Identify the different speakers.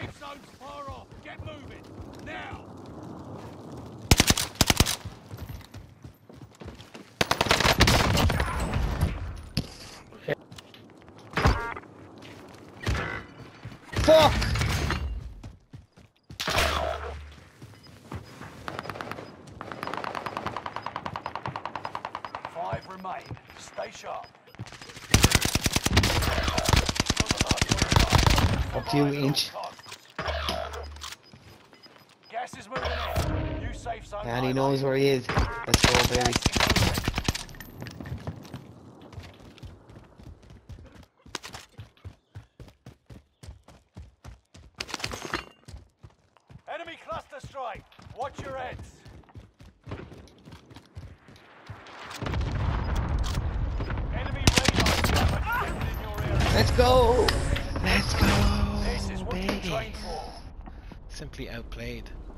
Speaker 1: Safe zone's far off. Get moving. Now.
Speaker 2: Fuck!
Speaker 1: 5 remain. Stay sharp.
Speaker 2: Fuck you, Inch.
Speaker 1: Gas is moving in. New safe zone.
Speaker 2: And he knows where he is. Let's go, baby.
Speaker 1: Enemy cluster strike. Watch your heads. Enemy radar detected in your area.
Speaker 2: Let's go! Let's go,
Speaker 1: This is what you
Speaker 2: baby.
Speaker 1: trained for.
Speaker 3: Simply outplayed.